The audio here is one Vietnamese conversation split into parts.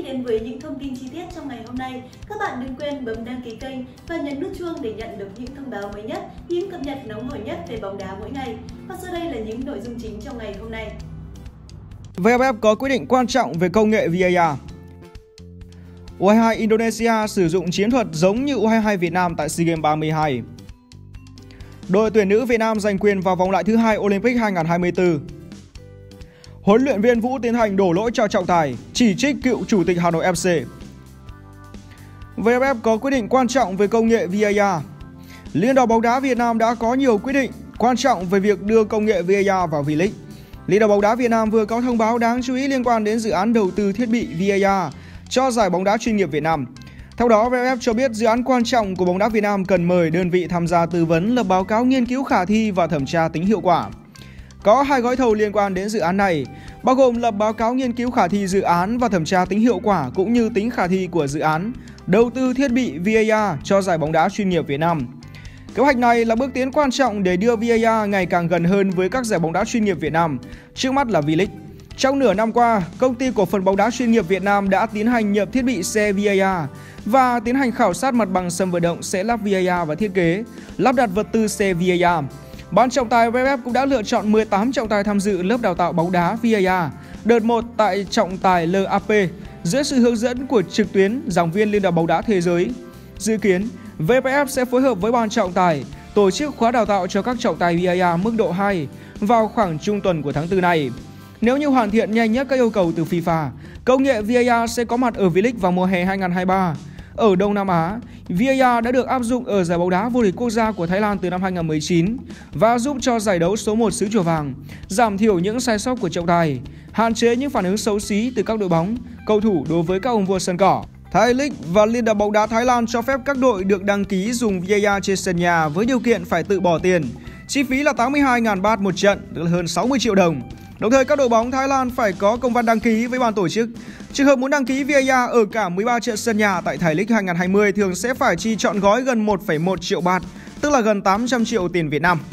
đến với những thông tin chi tiết trong ngày hôm nay, các bạn đừng quên bấm đăng ký kênh và nhấn nút chuông để nhận được những thông báo mới nhất, những cập nhật nóng hổi nhất về bóng đá mỗi ngày. Và sau đây là những nội dung chính trong ngày hôm nay. VFF có quyết định quan trọng về công nghệ VAR. U22 Indonesia sử dụng chiến thuật giống như U22 Việt Nam tại SEA Games 32. Đội tuyển nữ Việt Nam giành quyền vào vòng loại thứ 2 Olympic 2024. Huấn luyện viên Vũ Tiến Thành đổ lỗi cho trọng tài, chỉ trích cựu chủ tịch Hà Nội FC. VFF có quyết định quan trọng về công nghệ VAR. Liên đoàn bóng đá Việt Nam đã có nhiều quyết định quan trọng về việc đưa công nghệ VAR vào V-League. Liên đoàn bóng đá Việt Nam vừa có thông báo đáng chú ý liên quan đến dự án đầu tư thiết bị VAR cho giải bóng đá chuyên nghiệp Việt Nam. Theo đó, VFF cho biết dự án quan trọng của bóng đá Việt Nam cần mời đơn vị tham gia tư vấn lập báo cáo nghiên cứu khả thi và thẩm tra tính hiệu quả. Có 2 gói thầu liên quan đến dự án này, bao gồm lập báo cáo nghiên cứu khả thi dự án và thẩm tra tính hiệu quả cũng như tính khả thi của dự án, đầu tư thiết bị VAR cho giải bóng đá chuyên nghiệp Việt Nam. Kế hoạch này là bước tiến quan trọng để đưa VAR ngày càng gần hơn với các giải bóng đá chuyên nghiệp Việt Nam, trước mắt là V-League. Trong nửa năm qua, Công ty Cổ phần bóng đá chuyên nghiệp Việt Nam đã tiến hành nhập thiết bị xe VAR và tiến hành khảo sát mặt bằng sân vận động sẽ lắp VAR và thiết kế, lắp đặt vật tư xe VAR. Ban trọng tài VFF cũng đã lựa chọn 18 trọng tài tham dự lớp đào tạo bóng đá VAR đợt 1 tại trọng tài LAP dưới sự hướng dẫn của trực tuyến giảng viên Liên đoàn bóng đá thế giới. Dự kiến, VFF sẽ phối hợp với ban trọng tài tổ chức khóa đào tạo cho các trọng tài VAR mức độ 2 vào khoảng trung tuần của tháng 4 này. Nếu như hoàn thiện nhanh nhất các yêu cầu từ FIFA, công nghệ VAR sẽ có mặt ở V-League vào mùa hè 2023. Ở Đông Nam Á, VAR đã được áp dụng ở giải bóng đá vô địch quốc gia của Thái Lan từ năm 2019 và giúp cho giải đấu số 1 xứ Chùa Vàng giảm thiểu những sai sót của trọng tài, hạn chế những phản ứng xấu xí từ các đội bóng, cầu thủ đối với các ông vua sân cỏ. Thái League và Liên đoàn bóng đá Thái Lan cho phép các đội được đăng ký dùng VAR trên sân nhà với điều kiện phải tự bỏ tiền. Chi phí là 82.000 baht một trận, tức là hơn 60 triệu đồng. Đồng thời các đội bóng Thái Lan phải có công văn đăng ký với ban tổ chức. Trường hợp muốn đăng ký VAR ở cả 13 trận sân nhà tại Thái League 2020 thường sẽ phải chi trọn gói gần 1,1 triệu baht, tức là gần 800 triệu tiền Việt Nam.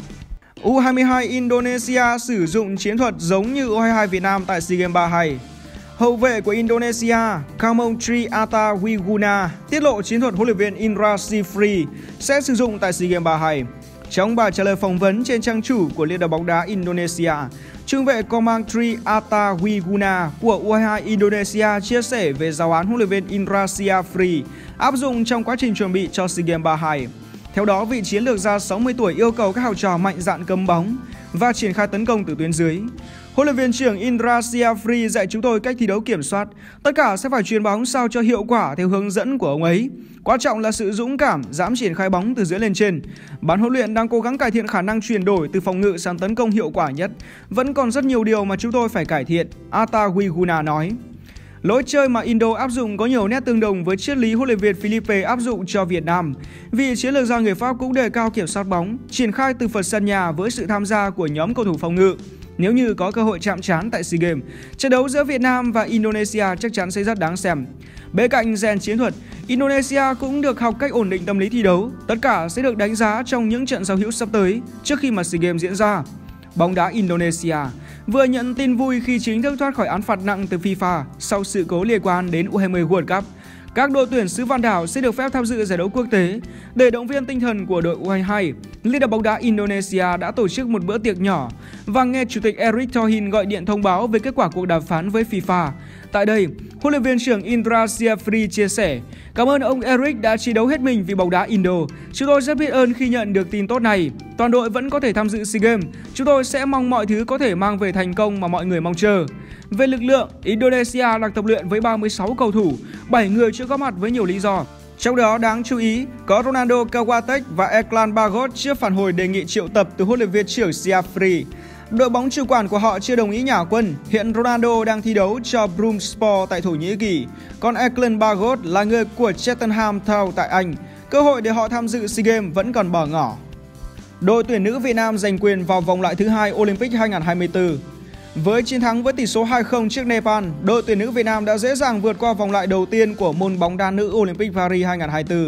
U22 Indonesia sử dụng chiến thuật giống như U22 Việt Nam tại SEA Games 32. Hậu vệ của Indonesia, Kamong Tri Atta Wiguna, tiết lộ chiến thuật huấn luyện viên Indra Syafri sẽ sử dụng tại SEA Games 32. Trong bài trả lời phỏng vấn trên trang chủ của Liên đoàn bóng đá Indonesia, trung vệ Kamong Tri Atta Wiguna của U22 Indonesia chia sẻ về giáo án huấn luyện viên Indra Syafri áp dụng trong quá trình chuẩn bị cho SEA Games 32. Theo đó, vị chiến lược gia 60 tuổi yêu cầu các học trò mạnh dạn cầm bóng và triển khai tấn công từ tuyến dưới. Huấn luyện viên trưởng Indra Syafri dạy chúng tôi cách thi đấu kiểm soát. Tất cả sẽ phải chuyền bóng sao cho hiệu quả theo hướng dẫn của ông ấy. Quan trọng là sự dũng cảm, dám triển khai bóng từ dưới lên trên. Ban huấn luyện đang cố gắng cải thiện khả năng chuyển đổi từ phòng ngự sang tấn công hiệu quả nhất. Vẫn còn rất nhiều điều mà chúng tôi phải cải thiện, Atta Wiguna nói. Lối chơi mà Indo áp dụng có nhiều nét tương đồng với triết lý huấn luyện viên Philippe áp dụng cho Việt Nam. Vì chiến lược gia người Pháp cũng đề cao kiểm soát bóng, triển khai từ phần sân nhà với sự tham gia của nhóm cầu thủ phòng ngự. Nếu như có cơ hội chạm trán tại SEA Games, trận đấu giữa Việt Nam và Indonesia chắc chắn sẽ rất đáng xem. Bên cạnh rèn chiến thuật, Indonesia cũng được học cách ổn định tâm lý thi đấu. Tất cả sẽ được đánh giá trong những trận giao hữu sắp tới trước khi mà SEA Games diễn ra. Bóng đá Indonesia vừa nhận tin vui khi chính thức thoát khỏi án phạt nặng từ FIFA sau sự cố liên quan đến U20 World Cup. Các đội tuyển xứ Vạn Đảo sẽ được phép tham dự giải đấu quốc tế. Để động viên tinh thần của đội U22, Liên đoàn bóng đá Indonesia đã tổ chức một bữa tiệc nhỏ và nghe Chủ tịch Erick Thohir gọi điện thông báo về kết quả cuộc đàm phán với FIFA. Tại đây, huấn luyện viên trưởng Indra Syafri chia sẻ: "Cảm ơn ông Erick đã chiến đấu hết mình vì bóng đá Indo. Chúng tôi rất biết ơn khi nhận được tin tốt này. Toàn đội vẫn có thể tham dự SEA Games. Chúng tôi sẽ mong mọi thứ có thể mang về thành công mà mọi người mong chờ." Về lực lượng, Indonesia đang tập luyện với 36 cầu thủ, 7 người chưa có mặt với nhiều lý do. Trong đó đáng chú ý có Ronaldo Kawatek và Eklan Bagot trước phản hồi đề nghị triệu tập từ huấn luyện viên trưởng Syafri. Đội bóng chủ quản của họ chưa đồng ý nhả quân. Hiện Ronaldo đang thi đấu cho Bromspor tại Thổ Nhĩ Kỳ, còn Eklan Bagot là người của Cheltenham Town tại Anh. Cơ hội để họ tham dự SEA Games vẫn còn bỏ ngỏ. Đội tuyển nữ Việt Nam giành quyền vào vòng loại thứ 2 Olympic 2024. Với chiến thắng với tỷ số 2-0 trước Nepal, đội tuyển nữ Việt Nam đã dễ dàng vượt qua vòng loại đầu tiên của môn bóng đá nữ Olympic Paris 2024.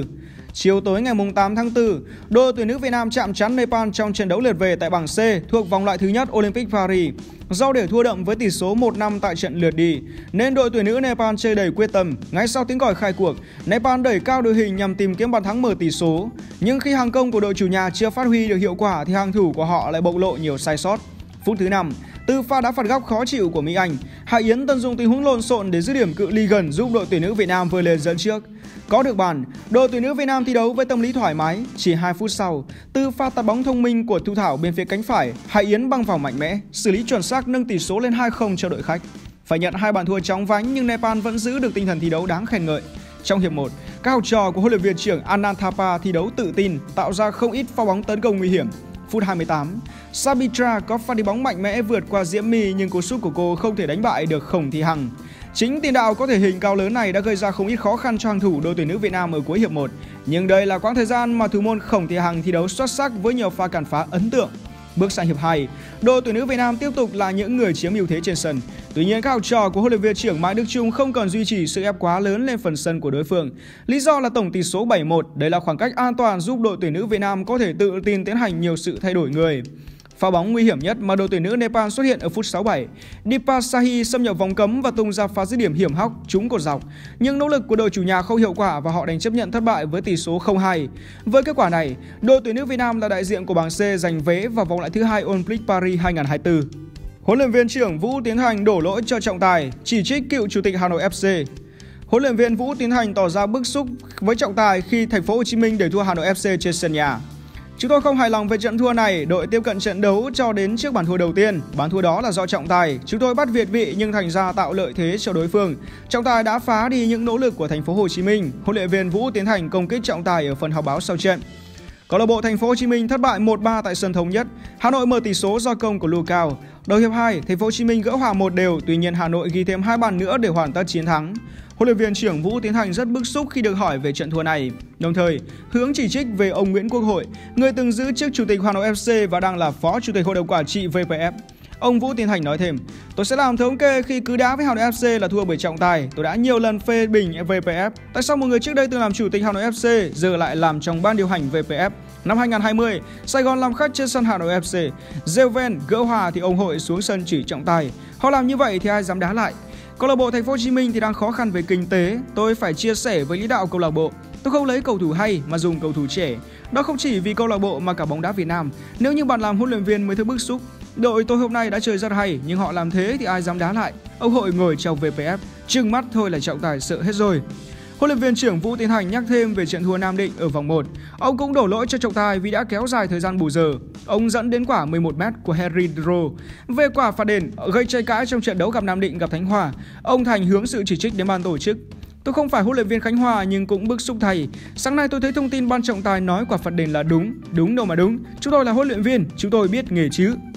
Chiều tối ngày 8 tháng 4, đội tuyển nữ Việt Nam chạm trán Nepal trong trận đấu lượt về tại bảng C thuộc vòng loại thứ nhất Olympic Paris. Do để thua đậm với tỷ số 1-5 tại trận lượt đi, nên đội tuyển nữ Nepal chơi đầy quyết tâm. Ngay sau tiếng còi khai cuộc, Nepal đẩy cao đội hình nhằm tìm kiếm bàn thắng mở tỷ số. Nhưng khi hàng công của đội chủ nhà chưa phát huy được hiệu quả thì hàng thủ của họ lại bộc lộ nhiều sai sót. Phút thứ 5, từ pha đá phạt góc khó chịu của Mỹ Anh, Hải Yến tận dụng tình huống lộn xộn để dứt điểm cự ly gần giúp đội tuyển nữ Việt Nam vươn lên dẫn trước. Có được bàn, đội tuyển nữ Việt Nam thi đấu với tâm lý thoải mái. Chỉ 2 phút sau, từ pha tạt bóng thông minh của Thu Thảo bên phía cánh phải, Hải Yến băng vào mạnh mẽ, xử lý chuẩn xác nâng tỷ số lên 2-0 cho đội khách. Phải nhận 2 bàn thua chóng vánh nhưng Nepal vẫn giữ được tinh thần thi đấu đáng khen ngợi. Trong hiệp 1, các học trò của huấn luyện viên trưởng Anand Thapa thi đấu tự tin, tạo ra không ít pha bóng tấn công nguy hiểm. Phút 28, Sabitra có pha đi bóng mạnh mẽ vượt qua Diễm My nhưng cú sút của cô không thể đánh bại được Khổng Thị Hằng. Chính tiền đạo có thể hình cao lớn này đã gây ra không ít khó khăn cho hàng thủ đội tuyển nữ Việt Nam ở cuối hiệp 1. Nhưng đây là quãng thời gian mà thủ môn Khổng Thị Hằng thi đấu xuất sắc với nhiều pha cản phá ấn tượng. Bước sang hiệp 2, đội tuyển nữ Việt Nam tiếp tục là những người chiếm ưu thế trên sân. Tuy nhiên các học trò của huấn luyện viên trưởng Mai Đức Chung không còn duy trì sự ép quá lớn lên phần sân của đối phương. Lý do là tổng tỷ số 7-1, đây là khoảng cách an toàn giúp đội tuyển nữ Việt Nam có thể tự tin tiến hành nhiều sự thay đổi người. Pha bóng nguy hiểm nhất mà đội tuyển nữ Nepal xuất hiện ở phút 67. Dipa Sahi xâm nhập vòng cấm và tung ra pha dứt điểm hiểm hóc trúng cột dọc. Nhưng nỗ lực của đội chủ nhà không hiệu quả và họ đành chấp nhận thất bại với tỷ số 0-2. Với kết quả này, đội tuyển nữ Việt Nam là đại diện của bảng C giành vé vào vòng loại thứ 2 Olympic Paris 2024. Huấn luyện viên trưởng Vũ Tiến Thành đổ lỗi cho trọng tài, chỉ trích cựu chủ tịch Hà Nội FC. Huấn luyện viên Vũ Tiến Thành tỏ ra bức xúc với trọng tài khi Thành phố Hồ Chí Minh để thua Hà Nội FC trên sân nhà. Chúng tôi không hài lòng về trận thua này, đội tiếp cận trận đấu cho đến trước bàn thua đầu tiên. Bàn thua đó là do trọng tài. Chúng tôi bắt việt vị nhưng thành ra tạo lợi thế cho đối phương. Trọng tài đã phá đi những nỗ lực của Thành phố Hồ Chí Minh. Huấn luyện viên Vũ Tiến Thành công kích trọng tài ở phần họp báo sau trận. Câu lạc bộ Thành phố Hồ Chí Minh thất bại 1-3 tại sân Thống Nhất. Hà Nội mở tỷ số do công của Lưu Cao. Đầu hiệp 2, Thành phố Hồ Chí Minh gỡ hòa 1-1, tuy nhiên Hà Nội ghi thêm 2 bàn nữa để hoàn tất chiến thắng. Huấn luyện viên trưởng Vũ Tiến Thành rất bức xúc khi được hỏi về trận thua này. Đồng thời, hướng chỉ trích về ông Nguyễn Quốc Hội, người từng giữ chức chủ tịch Hà Nội FC và đang là phó chủ tịch hội đồng quản trị VPF. Ông Vũ Tiến Thành nói thêm, tôi sẽ làm thống kê khi cứ đá với Hà Nội FC là thua bởi trọng tài. Tôi đã nhiều lần phê bình VPF. Tại sao một người trước đây từng làm chủ tịch Hà Nội FC giờ lại làm trong ban điều hành VPF? Năm 2020, Sài Gòn làm khách trên sân Hà Nội FC. Reuven gỡ hòa thì ông Hội xuống sân chỉ trọng tài. Họ làm như vậy thì ai dám đá lại? Câu lạc bộ Thành phố Hồ Chí Minh thì đang khó khăn về kinh tế. Tôi phải chia sẻ với lãnh đạo câu lạc bộ. Tôi không lấy cầu thủ hay mà dùng cầu thủ trẻ. Đó không chỉ vì câu lạc bộ mà cả bóng đá Việt Nam. Nếu như bạn làm huấn luyện viên mới thấy bức xúc. Đội tôi hôm nay đã chơi rất hay nhưng họ làm thế thì ai dám đá lại? Ông Hội ngồi trong VPF, trừng mắt thôi là trọng tài sợ hết rồi. Huấn luyện viên trưởng Vũ Tiến Thành nhắc thêm về trận thua Nam Định ở vòng 1. Ông cũng đổ lỗi cho trọng tài vì đã kéo dài thời gian bù giờ. Ông dẫn đến quả 11m của Henry Dro. Về quả phạt đền gây tranh cãi trong trận đấu gặp Nam Định gặp Khánh Hòa, ông Thành hướng sự chỉ trích đến ban tổ chức. Tôi không phải huấn luyện viên Khánh Hòa nhưng cũng bức xúc thầy. Sáng nay tôi thấy thông tin ban trọng tài nói quả phạt đền là đúng đâu mà đúng. Chúng tôi là huấn luyện viên, chúng tôi biết nghề chứ.